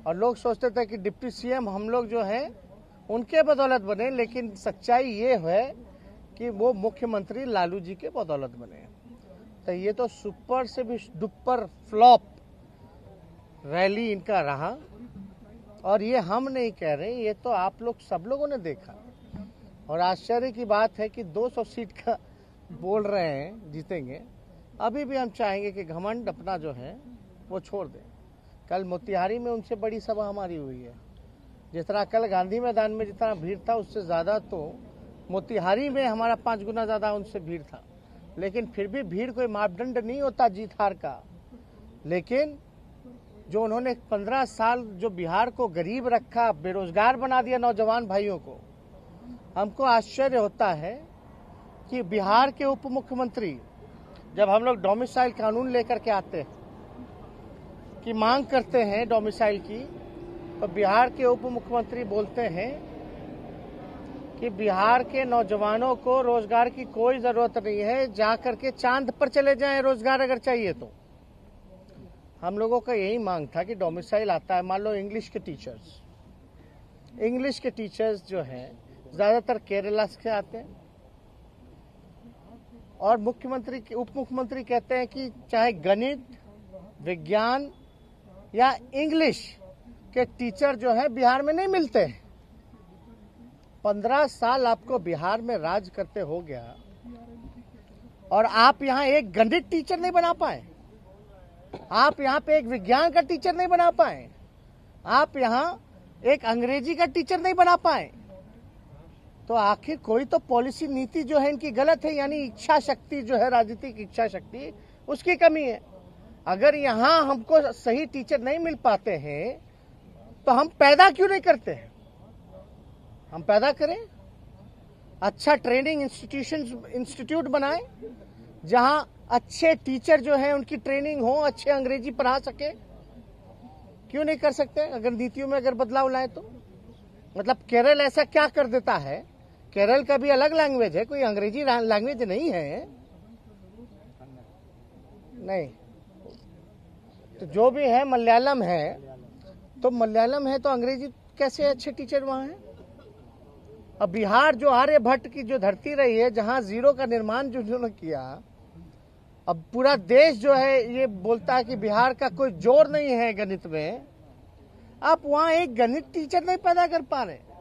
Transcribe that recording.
और लोग सोचते थे कि डिप्टी सीएम हम लोग जो हैं उनके बदौलत बने, लेकिन सच्चाई ये है कि वो मुख्यमंत्री लालू जी के बदौलत बने। तो ये तो सुपर से भी डुपर फ्लॉप रैली इनका रहा, और ये हम नहीं कह रहे, ये तो आप लोग सब लोगों ने देखा। और आश्चर्य की बात है कि 200 सीट का बोल रहे हैं जीतेंगे। अभी भी हम चाहेंगे कि घमंड अपना जो है वो छोड़ दें। कल मोतिहारी में उनसे बड़ी सभा हमारी हुई है। जितना कल गांधी मैदान में जितना भीड़ था उससे ज़्यादा तो मोतिहारी में हमारा 5 गुना ज़्यादा उनसे भीड़ था। लेकिन फिर भी भीड़ कोई मापदंड नहीं होता जीत हार का। लेकिन जो उन्होंने 15 साल जो बिहार को गरीब रखा, बेरोजगार बना दिया नौजवान भाइयों को, हमको आश्चर्य होता है कि बिहार के उप मुख्यमंत्री जब हम लोग डोमिसाइल कानून लेकर के आते हैं कि मांग करते हैं डोमिसाइल की, तो बिहार के उप मुख्यमंत्री बोलते हैं कि बिहार के नौजवानों को रोजगार की कोई जरूरत नहीं है, जा करके चांद पर चले जाएं रोजगार अगर चाहिए तो। हम लोगों का यही मांग था कि डोमिसाइल आता है, मान लो इंग्लिश के टीचर्स जो हैं ज्यादातर केरला से आते हैं, और मुख्यमंत्री उप मुख्यमंत्री कहते हैं कि चाहे गणित, विज्ञान या इंग्लिश के टीचर जो है बिहार में नहीं मिलते। 15 साल आपको बिहार में राज करते हो गया और आप यहाँ एक गणित टीचर नहीं बना पाए, आप यहाँ पे एक विज्ञान का टीचर नहीं बना पाए, आप यहाँ एक अंग्रेजी का टीचर नहीं बना पाए। तो आखिर कोई तो पॉलिसी नीति जो है इनकी गलत है, यानी इच्छा शक्ति जो है, राजनीतिक इच्छा शक्ति, उसकी कमी है। अगर यहाँ हमको सही टीचर नहीं मिल पाते हैं तो हम पैदा क्यों नहीं करते हैं? हम पैदा करें, अच्छा ट्रेनिंग इंस्टीट्यूट बनाएं जहां अच्छे टीचर जो है उनकी ट्रेनिंग हो, अच्छे अंग्रेजी पढ़ा सके। क्यों नहीं कर सकते? अगर नीतियों में अगर बदलाव लाए तो। मतलब केरल ऐसा क्या कर देता है? केरल का भी अलग लैंग्वेज है, कोई अंग्रेजी लैंग्वेज नहीं है। नहीं तो जो भी है मलयालम है, तो मलयालम है तो अंग्रेजी कैसे अच्छे टीचर वहां हैं? अब बिहार जो आर्यभट्ट की जो धरती रही है, जहां जीरो का निर्माण जो उन्होंने किया, अब पूरा देश जो है ये बोलता है कि बिहार का कोई जोर नहीं है गणित में, आप वहां एक गणित टीचर नहीं पैदा कर पा रहे।